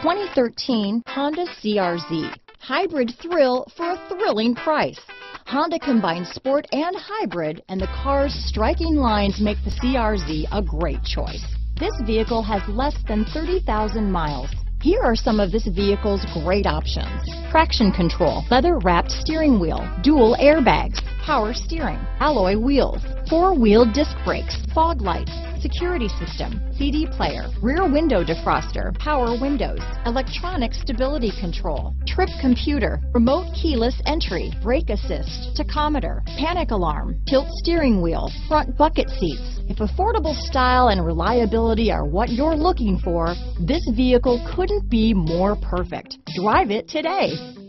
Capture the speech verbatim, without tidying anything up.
twenty thirteen Honda C R Z. Hybrid thrill for a thrilling price. Honda combines sport and hybrid, and the car's striking lines make the C R Z a great choice. This vehicle has less than thirty thousand miles. Here are some of this vehicle's great options: traction control, leather-wrapped steering wheel, dual airbags, power steering, alloy wheels, four-wheel disc brakes, fog lights, security system, C D player, rear window defroster, power windows, electronic stability control, trip computer, remote keyless entry, brake assist, tachometer, panic alarm, tilt steering wheel, front bucket seats. If affordable style and reliability are what you're looking for, this vehicle couldn't be more perfect. Drive it today.